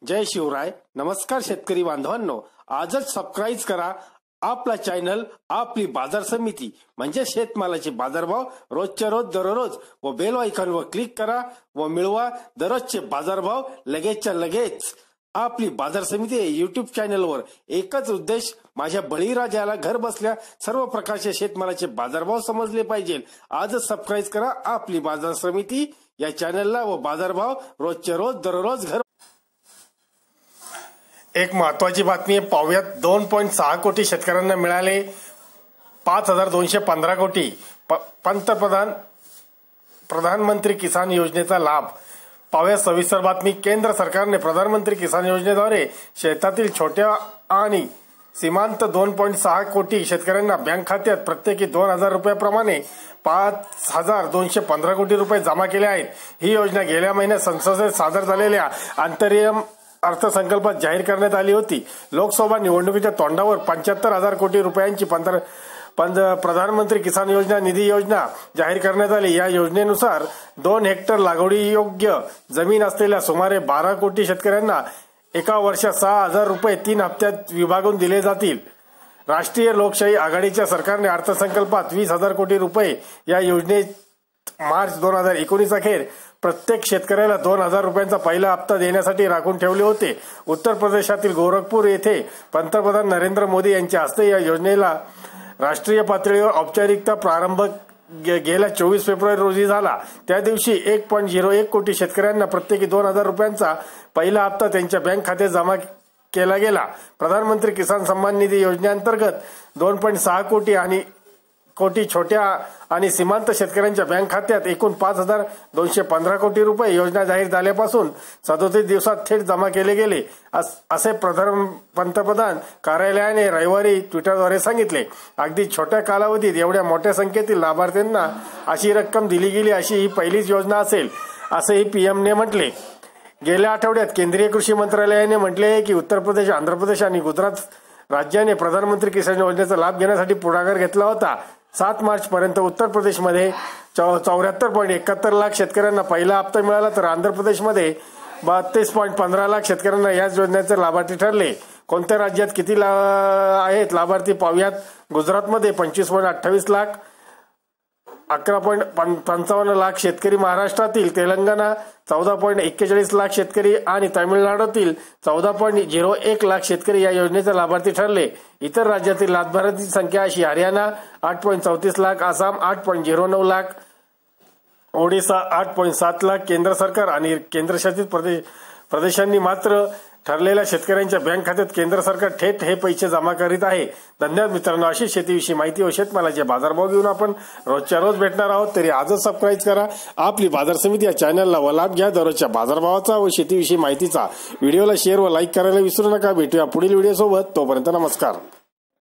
जय शिवराय. नमस्कार शेतकरी बांधवांनो, आजच सबस्क्राईब करा आपला चॅनल आपली बाजार समिती म्हणजे शेतमालाचे बाजारभाव रोजच्या रोज दररोज व बेल आयकॉनवर क्लिक करा व मिळवा दररोजचे बाजारभाव लगेचच्या लगेच. आपली बाजार समिती युट्यूब चॅनलवर एकच उद्देश, माझ्या बळीराजाला घर बसल्या सर्व प्रकारचे शेतमालाचे बाजारभाव समजले पाहिजे. आजच सबस्क्राईब करा आपली बाजार समिती या चॅनलला व बाजारभाव रोजच्या रोज दररोज घर. एक महत्वाची बातमी आहे, पाहुयात. 2.6 कोटी शेतकऱ्यांना मिळाले 5215 कोटी प्रधानमंत्री किसान योजनेचा लाभ. पाहुयात सविस्तर बातमी. केंद्र सरकारने प्रधानमंत्री किसान योजनेद्वारे शेतातील छोट्या आणि सीमांत 2.6 कोटी शेतकऱ्यांना बँक खात्यात प्रत्येकी 2000 रुपयाप्रमाणे 5215 कोटी रुपये जमा केले आहेत. ही योजना गेल्या महिन्यात संसदेत सादर झालेल्या अंतरिम अर्थसंकल्पात जाहीर करण्यात आली होती. लोकसभा निवडणुकीच्या तोंडावर 75,000 कोटी रुपयांची प्रधानमंत्री किसान योजना निधी योजना जाहीर करण्यात आली. या योजनेनुसार 2 हेक्टर लागवडीयोग्य जमीन असलेल्या सुमारे 12 कोटी शेतकऱ्यांना एका वर्षात 6,000 रुपये 3 हप्त्यात विभागून दिले जातील. राष्ट्रीय लोकशाही आघाडीच्या सरकारने अर्थसंकल्पात 20,000 कोटी रुपये या योजनेत मार्च 2019 अखेर प्रत्येक शेतकऱ्याला 2,000 रुपयांचा पहिला हप्ता देण्यासाठी राखून ठेवले होते. उत्तर प्रदेशातील गोरखपूर येथे पंतप्रधान नरेंद्र मोदी यांच्या हस्ते या योजनेला राष्ट्रीय पातळीवर औपचारिकता प्रारंभ गेल्या 24 फेब्रुवारी रोजी झाला. त्या दिवशी 1.01 कोटी शेतकऱ्यांना प्रत्येकी 2,000 रुपयांचा पहिला हप्ता त्यांच्या बँक खात्यात जमा केला गेला. प्रधानमंत्री किसान सन्मान निधी योजनेअंतर्गत 2.6 कोटी छोट्या आणि सीमांत शेतकऱ्यांच्या बँक खात्यात एकूण 5,215 कोटी रुपये योजना जाहीर झाल्यापासून 37 दिवसात थेट जमा केले गेले, असे पंतप्रधान कार्यालयाने रविवारी ट्विटरद्वारे सांगितले. अगदी छोट्या कालावधीत एवढ्या मोठ्या संख्येतील लाभार्थ्यांना अशी रक्कम दिली गेली अशी ही पहिलीच योजना असेल, असेही पीएमने म्हटले. गेल्या आठवड्यात केंद्रीय कृषी मंत्रालयाने म्हटले आहे की उत्तर प्रदेश, आंध्र प्रदेश आणि गुजरात राज्याने प्रधानमंत्री किसान योजनेचा लाभ घेण्यासाठी पुढाकार घेतला होता. 7 मार्च पर्यंत उत्तर प्रदेशमध्ये 74.71 लाख शेतकऱ्यांना पहिला हप्ता मिळाला, तर आंध्र प्रदेशमध्ये 32.15 लाख शेतकऱ्यांना याच योजनेचे लाभार्थी ठरले. कोणत्या राज्यात किती आहेत लाभार्थी पाहुयात. गुजरातमध्ये 25.28 लाख, 11.55 लाख शेतकरी महाराष्ट्रातील, तेलंगणा 14.41 लाख शेतकरी आणि तामिळनाडूतील 14.01 लाख शेतकरी या योजनेचे लाभार्थी ठरले. इतर राज्यातील लाभार्थी संख्या अशी: हरियाणा 8.34 लाख, आसाम 8.09 लाख, ओडिसा 8.7 लाख. केंद्र सरकार आणि केंद्रशासित प्रदेशांनी मात्र ठरलेल्या शेतकऱ्यांच्या बँक खात्यात केंद्र सरकार थेट हे पैसे जमा करीत आहे. धन्यवाद मित्रांनो. अशी शेतीविषयी माहिती व शेतमालाचे बाजारभाव घेऊन आपण रोजच्या रोज भेटणार आहोत. तरी आजच सबस्क्राईब करा आपली बाजार समिती या चॅनलला व लाभ घ्या दररोजच्या बाजारभावाचा व शेतीविषयी माहितीचा. व्हिडिओला शेअर व लाईक करायला विसरू नका. भेटूया पुढील व्हिडिओ सोबत. तोपर्यंत नमस्कार.